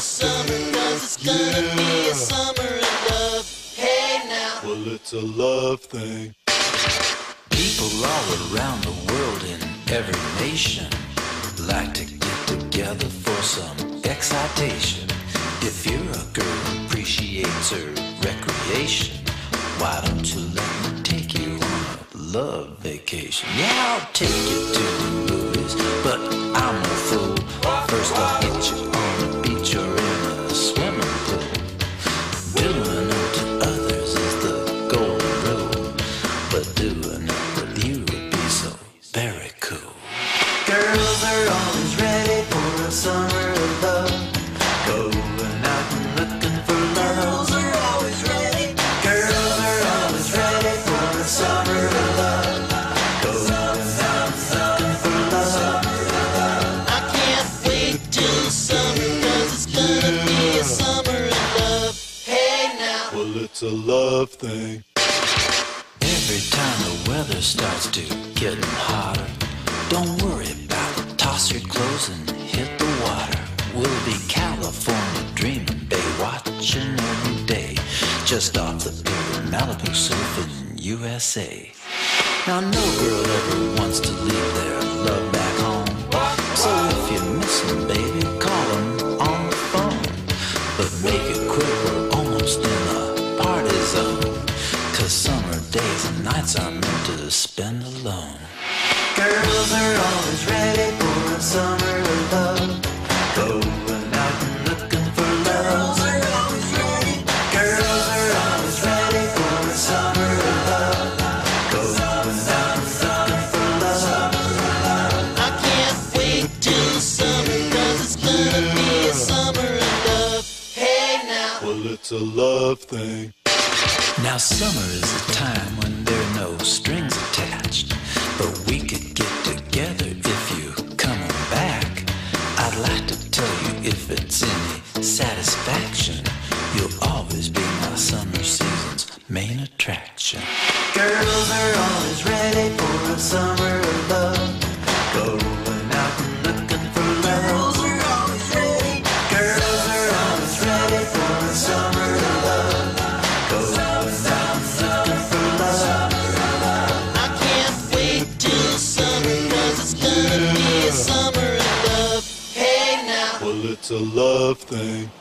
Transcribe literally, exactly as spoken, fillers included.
summer, 'cause it's gonna Yeah. be a summer of love. Hey now. Well, it's a love thing. People all around the world in every nation like to get together for some excitation. If you're a girl who appreciates her recreation, why don't you let me take you on a love vacation? Yeah, I'll take you to the movies, but I'm a fool. First I'll get you on the beach or in a swimming pool. Doing unto others is the golden rule, but doing it with you would be so very cool. Girls are always ready for a summer of love, going out and looking for love. Girls are always ready. Girls are always ready for a summer of love, going out and looking for love. I can't wait till summer, 'cause it's gonna be a summer of love. Hey now. Well, it's a love thing. Every time the weather starts to getting hotter, don't worry about it, toss your clothes and hit the water. We'll be California dreaming, bay watching every day, just off the pier in Malibu surfing U S A. Now no girl ever wants to leave their love back home, so if you miss them, baby, call them on the phone. But make it quick, we're almost in a party zone, 'cause summer days and nights are meant to spend alone. Girls are always ready for a summer of love, going out and looking for love. Girls are always ready. Girls are always ready for a summer of love, going out and looking for love. I can't wait till summer, 'cause it's gonna be a summer of love. Hey now. Well, it's a love thing. Now summer is a time when there are no strings attached, but we could get together if you come on back. I'd like to tell you, if it's any satisfaction, you'll always be my summer season's main attraction. Girls are always ready for a summer of love, going out and looking for love. Girls are always ready. Girls are always ready for a summer of love, going out and looking for love. I can't wait till summer, 'cause it's gonna be a summer of love. Hey now. Well, it's a love thing.